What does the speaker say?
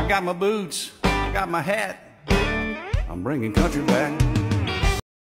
I got my boots, I got my hat, I'm bringing country back.